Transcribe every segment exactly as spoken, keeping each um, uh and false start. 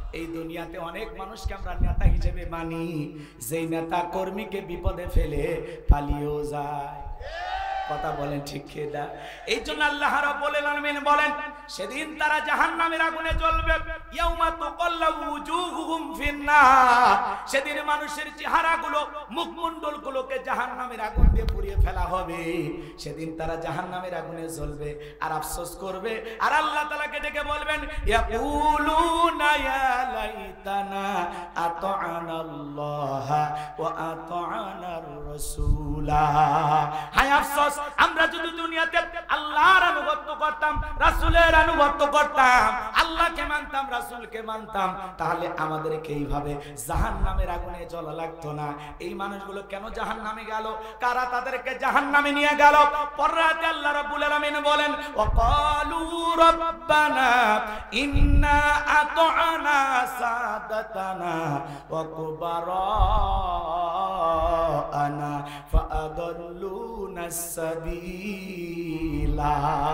এই দুনিয়াতে অনেক মানুষকে আমরা নেতা হিসেবে মানি, যেই নেতা কর্মীকে বিপদে ফেলে পালিয়েও যায়। কথা বলেন ঠিক কিনা? এই জন্য আল্লাহ রাব্বুল আলামিন বলেন সেদিন তারা জাহান্নামের আগুনে জ্বলবে। ইয়াউমা তুকাল্লাবু উজুহুহুম ফিন্নার, সেদিন মানুষের চেহারাগুলো মুখমণ্ডলগুলোকে জাহান্নামের আগুন দিয়ে পুড়িয়ে ফেলা হবে। সেদিন তারা জাহান্নামের আগুনে জ্বলবে আর আফসোস করবে, আর আল্লাহ তাআলাকে ডেকে বলবেন ইয়াকুলুনা ইয়া লাইতানা আতা'নাল্লাহা ওয়া আতা'নার রাসূলা। হায় আফসোস, আমরা যদি দুনিয়াতে আল্লাহর আনুগত্য করতাম, রাসূলের আনুগত্য করতাম, আল্লাহকে মানতাম, রাসূলকে মানতাম, তাহলে আমাদেরকে এইভাবে জাহান্নামের আগুনে জ্বলা লাগতো না। এই মানুষগুলো কেন জাহান্নামে গেল? কারা তাদেরকে জাহান্নামে নিয়ে গেল? পররাতে আল্লাহ রাব্বুল আলামিন বলেন ওয়াকালু রাব্বানা ইন্না আতা'না সাদাতানা ওয়া কুবারানা ফাআদাল্লুনা সাবিলা।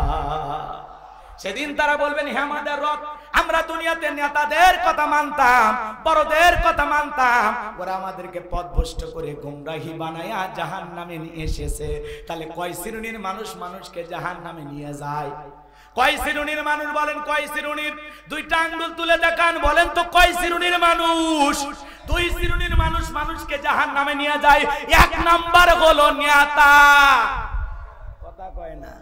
সেদিন তারা বলবেন হে আমাদের রব, আমরা দুনিয়াতে নেতাদের কথা মানতাম, বড়দের কথা মানতাম, ওরা আমাদেরকে পথভ্রষ্ট করে গুমরাহি বানায়া জাহান্নামে নিয়ে এসেছে। তাহলে কয় শ্রেণীর মানুষ মানুষকে জাহান্নামে নিয়ে যায়? কয় শ্রেণীর মানুষ বলেন? কয় শ্রেণীর? দুইটা আঙ্গুল তুলে দেখান, বলেন তো কয় শ্রেণীর মানুষ? দুই শ্রেণীর মানুষ মানুষকে জাহান্নামে নিয়ে যায়। এক নাম্বার হলো নেতা। কথা কয় না?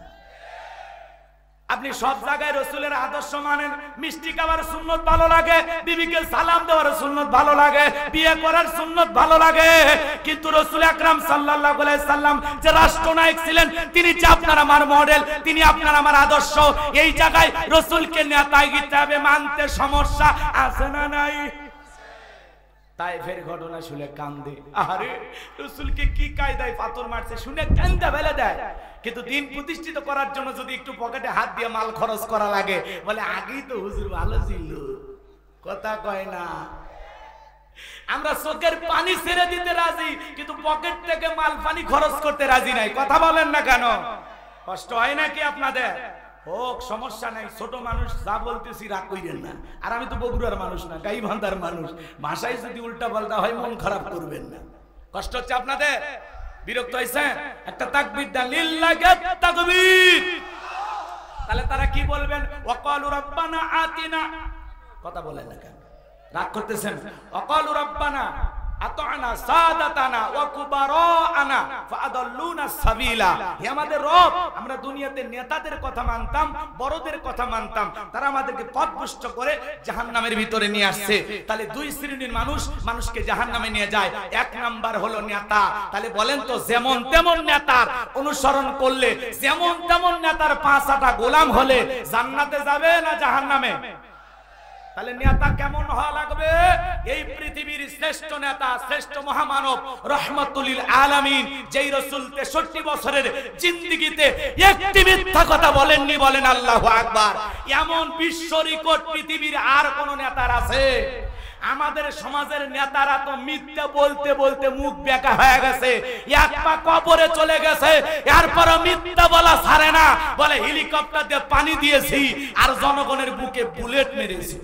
আপনি সব জায়গায় রাসূলের আদর্শ মানেন, মিষ্টি খাবার সুন্নত ভালো লাগে, বিবিকে সালাম দেওয়ার সুন্নত ভালো লাগে, বিয়ে করার সুন্নত ভালো লাগে, কিন্তু রাসূল আকরাম সাল্লাল্লাহু আলাইহি সাল্লাম যে রাষ্ট্রনায়ক ছিলেন, তিনি যে আপনার আমার মডেল, তিনি আপনার আমার আদর্শ, এই জায়গায় রাসূলকে নেতাই হিসেবে মানতে সমস্যা আছে না নাই? তাইফের ঘটনা শুনে কান্দে, আরে রাসূলকে কি কায়দায় পাথর মারছে শুনে কান্দা ফেলে দেয়। কিন্তু দিন প্রতিষ্ঠিত করার জন্য যদি একটু পকেটে হাত দিয়ে মাল খরচ করা লাগে, বলে আগেই তো হুজুর ভালো ছিল। কথা কয় না? আমরা চোখের পানি ছেড়ে দিতে রাজি, কিন্তু পকেট থেকে মাল পানি খরচ করতে রাজি নাই। কথা বলেন না কেন? কষ্ট হয় নাকি আপনাদের? হোক, সমস্যা নাই, ছোট মানুষ, যা বলতেছি রাগ কইরেন না। আর আমি তো বগুড়ার মানুষ না, গাইবান্ধার মানুষ, ভাষায় যদি উল্টা পাল্টা হয় মন খারাপ করবেন না। কষ্ট হচ্ছে আপনাদের? বিরক্ত হয়েছে? একটা তাকবীর দেন, লিল্লাহি তাকবীর। তাহলে তারা কি বলবেন? ওয়াকালু রাব্বানা আতিনা। কথা বলেন না কেন? রাগ করতেছেন? ওয়াকালু রাব্বানা আতা'না সাদাতানা ওয়া কুবারানা ফাআদাল্লুনা সাবিলা। হে আমাদের রব, আমরা দুনিয়াতে নেতাদের কথা মানতাম, বড়দের কথা মানতাম, তারা আমাদেরকে পথভ্রষ্ট করে জাহান্নামের ভিতরে নিয়ে আসছে। তাহলে দুই শ্রেণীর মানুষ মানুষকে জাহান্নামে নিয়ে যায়। এক নাম্বার হলো নেতা। তাহলে বলেন তো, যেমন তেমন নেতার অনুসরণ করলে, যেমন তেমন নেতার পাঁচ আটা গোলাম হলে জান্নাতে যাবে না জাহান্নামে? তাহলে নেতা কেমন হওয়া লাগবে? এই পৃথিবীর শ্রেষ্ঠ নেতা, শ্রেষ্ঠ মহামানব, রহমাতুল লিল আলামিন, যেই রাসূল তেষট্টি বছরের জিন্দেগিতে একটি মিথ্যা কথা বলেননি, বলেন আল্লাহু আকবার। এমন বিশ্ব রেকর্ড পৃথিবীর আর কোন নেতার আছে? আমাদের সমাজের নেতারা তো মিথ্যা বলতে বলতে মুখ বেঁকা হয়ে গেছে, এক পা কবরে চলে গেছে, এরপরও মিথ্যা বলা ছাড়ে না। বলে হেলিকপ্টার দিয়ে পানি দিয়েছি আর জনগণের বুকে বুলেট মেরেছি।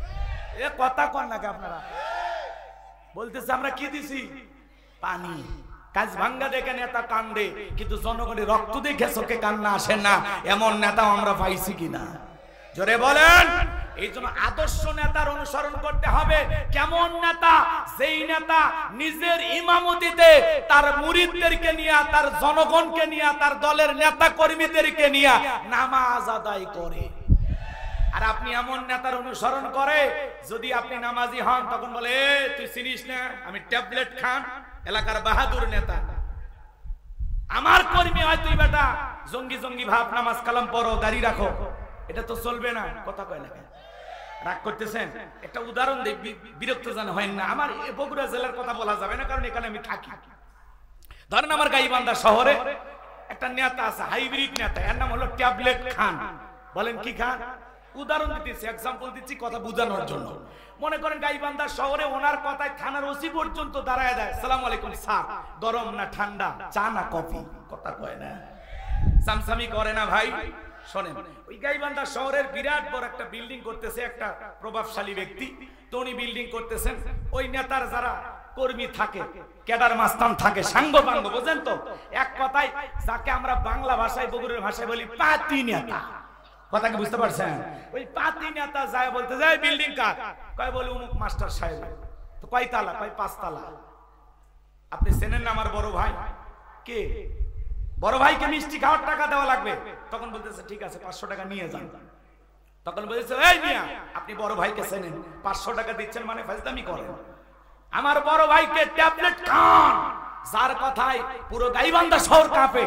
এ কথা কন নাকি আপনারা? বলতেছে আমরা কি দিছি? পানি। কাজ ভাঙ্গা দেখে নেতা কান্দে, কিন্তু জনগণের রক্ত দেখে চোখে কান্না আসে না। এমন নেতা আমরা পাইছি কিনা? জোরে বলেন। এই জন্য আদর্শ নেতার অনুসরণ করতে হবে। কেমন নেতা? যেই নেতা নিজের ইমামতিতে তার মুরিদদেরকে নিয়ে, তার জনগণকে নিয়ে, তার দলের নেতা কর্মীদেরকে নিয়ে নামাজ আদায় করে। আর আপনি এমন নেতার অনুসরণ করে, যদি আপনি নামাজি হন তখন বলে এ তুই চিনিস না আমি ট্যাবলেট খান, এলাকার বাহাদুর নেতা, আমার কর্মী হয় তুই বেটা জঙ্গি জঙ্গি ভাব, নামাজ কালাম পড়ো, দাড়ি রাখো। এটা তো চলবে না। কথা কয় না কেন? রাগ করতেছেন? একটা উদাহরণ দেই, বিরক্ত যেন হয় না। আমার বগুড়া জেলার কথা বলা যাবে না, কারণ এখানে আমি থাকি। ধরেন আমার গাইবান্ধা শহরে একটা নেতা আছে, হাইব্রিড নেতা, এর নাম হলো ট্যাবলেট খান। বলেন কি খান? উদাহরণ দিতেছি, এক্সাম্পল দিচ্ছি কথা বোঝানোর জন্য। মনে করেন গাইবান্ধা শহরে ওনার কথায় থানার ওসি পর্যন্ত দাঁড়ায় দেয়, সালাম আলাইকুম স্যার, গরম না ঠান্ডা, চা না কফি? কথা কয় না? সামসামি করে না ভাই? শোনেন, ওই গাইবান্ধা শহরের বিরাট বড় একটা বিল্ডিং করতেছে একটা প্রভাবশালী ব্যক্তি। তো উনি বিল্ডিং করতেছেন, ওই নেতার যারা কর্মী থাকে, ক্যাডার মাস্তান থাকে, সাঙ্গ পাঙ্গ, বোঝেন তো, এক কথায় যাকে আমরা বাংলা ভাষায় বগুড়ার ভাষায় বলি পাতি নেতা। কথা কি বুঝতে পারছেন? ওই পাতি নেতা যায় বলতে যায় বিল্ডিং কার, কয় বলে অমুক মাস্টার সাহেব। তো কয় তালা? কয় পাঁচ তালা। আপনি চেনেন না আমার বড় ভাই কে? বড় ভাইকে মিষ্টি খাওয়ার টাকা দেওয়া লাগবে। তখন বলতেছে ঠিক আছে পাঁচশো টাকা নিয়ে যান। তখন বলতেছে এই মিয়া আপনি বড় ভাইকে চেনেন, পাঁচশো টাকা দিচ্ছেন মানে ফাজলামি করেন। আমার বড় ভাইকে ট্যাবলেট খান, যার কথায় পুরো গাইবান্ধা শহর কাঁপে।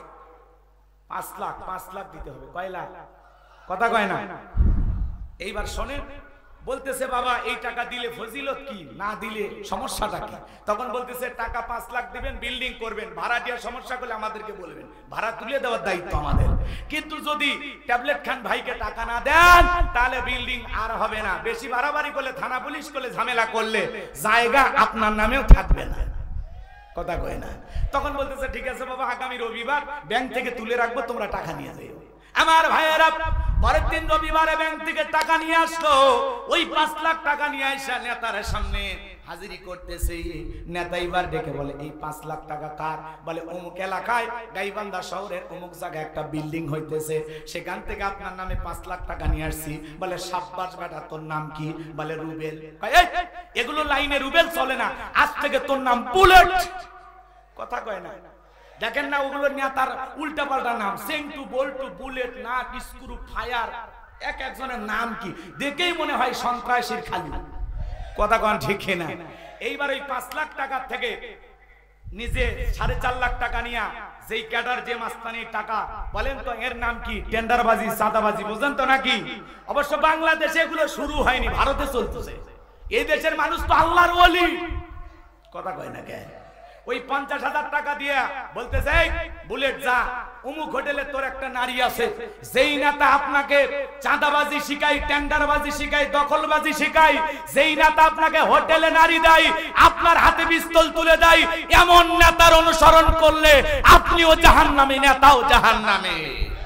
পাঁচ লাখ পাঁচ লাখ দিতে হবে। কয় লাখ? কথা কয় না। এইবার শোনেন, বলতেছে বাবা এই টাকা দিলে ফজিলত কি, না দিলে সমস্যাটা কি? তখন বলতেছে টাকা পাঁচ লাখ দিবেন, বিল্ডিং করবেন, ভাড়া দেওয়ার সমস্যা করলে আমাদেরকে বলবেন, ভাড়া তুলে দেওয়ার দায়িত্ব আমাদের। কিন্তু যদি ট্যাবলেট খান ভাইকে টাকা না দেন তাহলে বিল্ডিং আর হবে না। বেশি বাড়াবাড়ি করলে, থানা পুলিশ করলে, ঝামেলা করলে জায়গা আপনার নামেও থাকবে না। কথা কয় না। তখন বলতেছে ঠিক আছে বাবা আগামী রবিবার ব্যাংক থেকে তুলে রাখবো, তোমরা টাকা নিয়ে যাও। আমার ভাইয়েরা পরের দিন রবিবারে ব্যাংক থেকে টাকা নিয়ে আসলো। ওই পাঁচ লাখ টাকা নিয়ে আসা নেতার সামনে হাজিরি করতেছে। নেতা এবার ডেকে বলে এই পাঁচ লাখ টাকা কার? বলে অমুক এলাকায় গাইবান্ধা শহরের অমুক জায়গায় একটা বিল্ডিং হইতেছে, সেখান থেকে আপনার নামে পাঁচ লাখ টাকা নিয়ে আসছি। বলে সাব্বাস বেটা, তোর নাম কি? বলে রুবেল। এগুলো লাইনে রুবেল চলে না, আজ থেকে তোর নাম বুলেট। কথা কয় না। দেখেন না ওগুলো নেতার উল্টা পাল্টা নাম, Sentu, Boltu, bullet, nut, screw, fire, এক একজনের নাম কি দেখেই মনে হয় সন্ত্রাসীর খালি। কথা কন ঠিক না? এইবার ওই পাঁচ লাখ টাকা থেকে নিজে সাড়ে চার লাখ টাকা নিয়ে যেই ক্যাডার যে মাস্তানির টাকা, বলেন তো এর নাম কি? টেন্ডারবাজি, সাদাবাজি, বুঝেন তো নাকি? অবশ্য বাংলাদেশে এগুলো শুরু হয়নি, ভারতে চলতেছে। এই দেশের মানুষ তো আল্লাহর ওলি। কথা কয় না কে? ওই পঞ্চাশ হাজার টাকা দিয়ে বলতেছে বুলেট যা অমুক হোটেলে তোর একটা নারী আছে, যেই নেতা আপনাকে চাঁদাবাজি শিখাই, টেন্ডারবাজি শিখাই, দখলবাজি শিখাই, যেই নেতা আপনাকে হোটেলে নারী দেয়, আপনার হাতে পিস্তল তুলে দেয়, এমন নেতার অনুসরণ করলে আপনিও জাহান্নামী, নেতাও জাহান্নামে।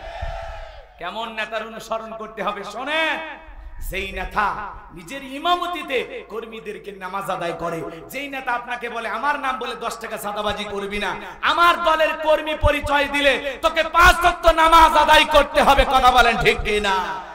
কেমন নেতার অনুসরণ করতে হবে শোনেন। যেই নেতা নিজের ইমামতিতে কর্মীদেরকে নামাজ আদায় করে, যেই নেতা আপনাকে বলে আমার নাম বলে দশ টাকা সাদাবাজি করবি না, আমার দলের কর্মী পরিচয় দিলে তোকে পাঁচ ওয়াক্ত নামাজ আদায় করতে হবে। কথা বলেন ঠিক কি না?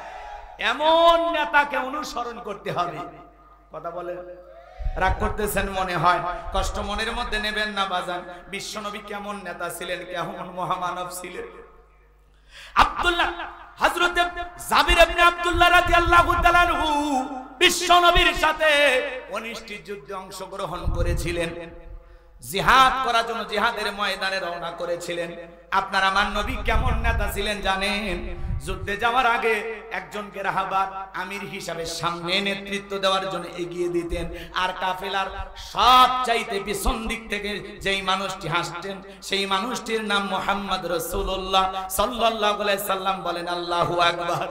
এমন নেতাকে অনুসরণ করতে হবে। কথা বলেন। রাগ করতেছেন মনে হয়, কষ্ট মনের মধ্যে নেবেন না বাজান। বিশ্বনবী কেমন নেতা ছিলেন, কেমন মহামানব ছিলেন। আব্দুল্লাহ হযরত জাবির ইবনে আব্দুল্লাহ রাদিয়াল্লাহু তাআলা আনহু বিশ্বনবীর সাথে উনিশটি যুদ্ধে অংশগ্রহণ করেছিলেন, জিহাদ করার জন্য জিহাদের ময়দানে রওনা করেছিলেন। আপনার আমার নবী কেমন নেতা ছিলেন জানেন? যুদ্ধে যাওয়ার আগে একজনকে রাহাবার আমির হিসাবে সামনে নেতৃত্ব দেওয়ার জন্য এগিয়ে দিতেন, আর কাফেলার সব চাইতে পিছন দিক থেকে যেই মানুষটি হাসতেন সেই মানুষটির নাম মুহাম্মদ রাসূলুল্লাহ সাল্লাল্লাহু আলাইহি সাল্লাম। বলেন আল্লাহু আকবার।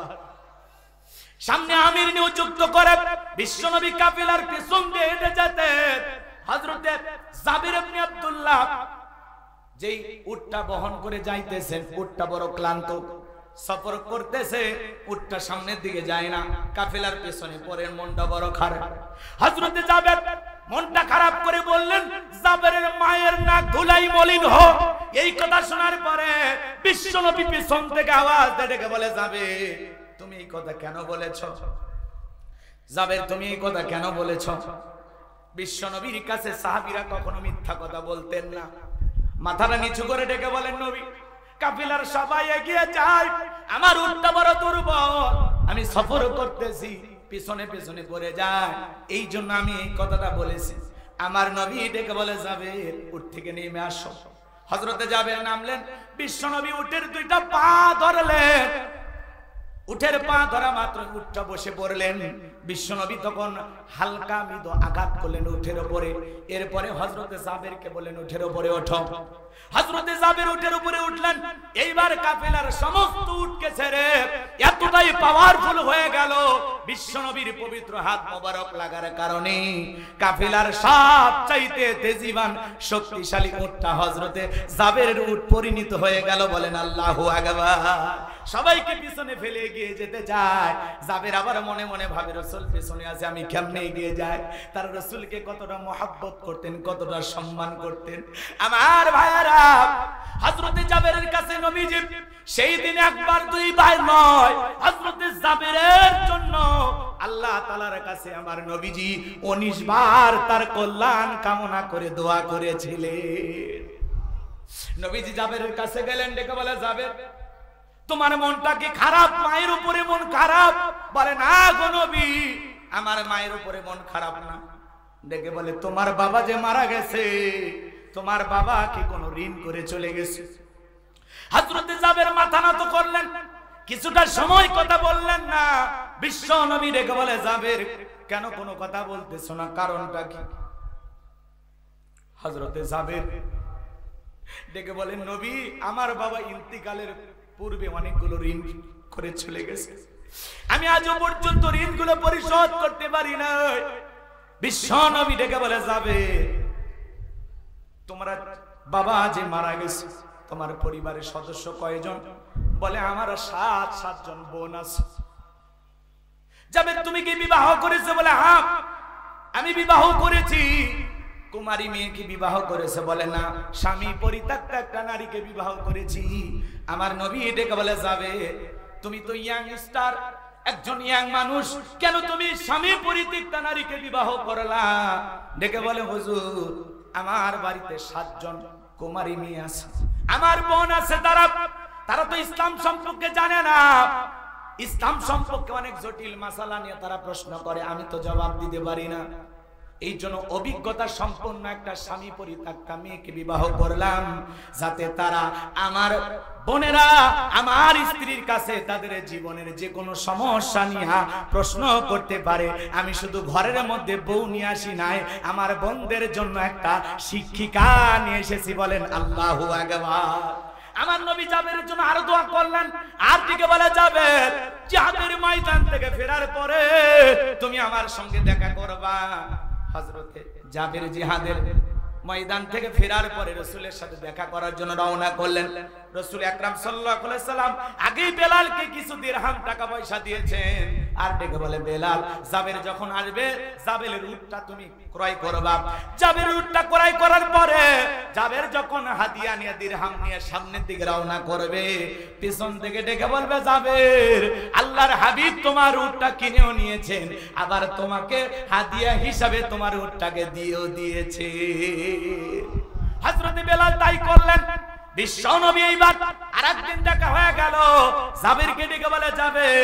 সামনে আমির নিযুক্ত করে বিশ্বনবী কাফেলার পিছন দিয়ে হেঁটে যেতেন। হযরত জাবির ইবনে আব্দুল্লাহ যেই উটটা বহন করে যাইতেছেন, উটটা বড় ক্লান্ত, সফর করতেছে, উটটা সামনের দিকে যায় না, কাফেলার পেছনে পড়ে, মনটা বড় খারাপ। হযরত জাবের মনটা খারাপ করে বললেন, জাবেরের মায়ের নাক ধুলাই মলিন হোক। এই কথা শোনার পরে বিশ্বনবী পিছন থেকে আওয়াজ ডেকে বলে, যাবে তুমি এই কথা কেন বলেছো? জাবের তুমি এই কথা কেন বলেছো? বিশ্বনবীর কাছে সাহাবীরা কখনো মিথ্যা কথা বলতেন না। মাথাটা নিচু করে ডেকে বলেন, নবী কাফেলার সবাই এগিয়ে যায়, আমার উটটা বড় দুর্বল, আমি সফর করতেছি, পিছনে পিছনে পড়ে যায়, এই জন্য আমি এই কথাটা বলেছি। আমার নবী ডেকে বলে, যাবে উট থেকে নেমে আসো। হযরতে জাবের নামলেন, বিশ্বনবী উটের দুইটা পা ধরলেন। উটের পা ধরা মাত্র উটটা বসে পড়লেন। বিশ্বনবী তখন হালকা মৃদু আঘাত করলেন উটের উপরে। এরপরে হযরতে জাবেরকে বললেন উটের উপরে ওঠো। হযরতে জাবের উটের উপরে উঠলেন। এইবার কাফেলার সমস্ত উটকে ছেড়ে এতটাই পাওয়ারফুল হয়ে গেল বিশ্বনবীর পবিত্র হাত মোবারক লাগার কারণে কাফেলার সবচাইতে তেজিবান শক্তিশালী উটটা হযরতে জাবেরের উট পরিণত হয়ে গেল। বলেন আল্লাহু আকবার। সবাইকে পিছনে ফেলে এগিয়ে যেতে চায়। জাবের আবার মনে মনে ভাবে রাসূল পিছনে আছে, আমি কেমনে এগিয়ে যাই। তার রাসূলকে কতটা মহব্বত করতেন, কতটা সম্মান করতেন। আমার ভাইয়ারা, হযরতে জাবেরের কাছে নবীজি সেই দিন একবার দুইবার নয়, হযরতে জাবেরের জন্য আল্লাহ তাআলার কাছে আমার নবীজি উনিশ বার তার কল্যাণ কামনা করে দোয়া করেছিলেন। নবীজি জাবেরের কাছে গেলেন, ডেকে বলে জাবের তোমার মনটা কি খারাপ? মায়ের উপরে মন খারাপ? বলে না গো নবী, আমার মায়ের উপরে মন খারাপ না। ডেকে বলে তোমার বাবা যে মারা গেছে, তোমার বাবা কি কোনো ঋণ করে চলে গেছে? হযরতে জাবের মাথা নত করলেন, কিছুটা সময় কথা বললেন না। বিশ্ব নবী ডেকে বলে জাবের কেন কোনো কথা বলতেছ না, কারণটা কি? হযরতে জাবের ডেকে বলেন নবী, আমার বাবা ইন্তিকালের পূর্বে অনেকগুলো ঋণ করে চলে গেছে, আমি আজও পর্যন্ত ঋণগুলো পরিশোধ করতে পারি না। বিশ্ব নবী ডেকে বলে যাবে তোমার বাবা যে মারা গেছে, তোমার পরিবারের সদস্য কয়জন? বলে আমার সাত সাতজন বোন আছে। যাবে তুমি কি বিবাহ করেছো? বলে হ্যাঁ আমি বিবাহ করেছি। কুমারী মেয়েকে বিবাহ করেছে? বলে না, স্বামী পরিত্যক্ত একটা নারীকে বিবাহ করেছি। আমার নবী ডেকে বলে যাবে তুমি তো ইয়াং স্টার, একজন ইয়াং মানুষ, কেন তুমি স্বামী পরিত্যক্ত নারীকে বিবাহ করলা? ডেকে বলে হুজুর আমার বাড়িতে সাতজন কুমারী মেয়ে আছে, আমার বোন আছে, তারা তারা তো ইসলাম সম্পর্কে জানে না। ইসলাম সম্পর্কে অনেক জটিল মাসালা নিয়ে তারা প্রশ্ন করে, আমি তো জবাব দিতে পারি না। এই জন্য অভিজ্ঞতা সম্পন্ন একটা স্বামী পরিত্যক্তা মেয়েকে বিবাহ করলাম, যাতে তারা আমার বোনেরা আমার স্ত্রীর কাছে তাদের জীবনের যে কোনো সমস্যা নিয়ে প্রশ্ন করতে পারে। আমি শুধু ঘরের মধ্যে বউ নিয়ে আসি নাই, আমার বোনদের জন্য একটা শিক্ষিকা নিয়ে এসেছি। বলেন আল্লাহু আকবার। আমার নবী জাবেরের জন্য আরো দোয়া করলেন। আর দিকে বলা যাবে জিহাদের ময়দান থেকে ফেরার পরে তুমি আমার সঙ্গে দেখা করবা। হযরতে জাবের জিহাদের ময়দান থেকে ফেরার পরে রাসূলের সাথে দেখা করার জন্য রওনা করলেন। রাসূল আকরাম সাল্লাল্লাহু আলাইহি সাল্লাম আগেই বেলালকে কিছু দিরহাম টাকা পয়সা দিয়েছেন। আর ডেকে বলে বেলাল জাবের যখন আসবে জাবেলের উটটা তুমি ক্রয় করবা। জাবের উটটা ক্রয় করার পরে জাবের যখন হাদিয়া নিয়ে দিরহাম নিয়ে সামনের দিকে রওনা করবে, পিছন থেকে ডেকে বলবে জাবের আল্লাহর হাবিব তোমার উটটা কিনেও নিয়েছেন, আবার তোমাকে হাদিয়া হিসাবে তোমার উটটাকে দিয়েও দিয়েছে। হযরত বেলাল তাই করলেন। বিশ্ব নবী এইবার আরেকদিন দেখা হয়ে গেল, জাবেরকে ডেকে বলে যাবে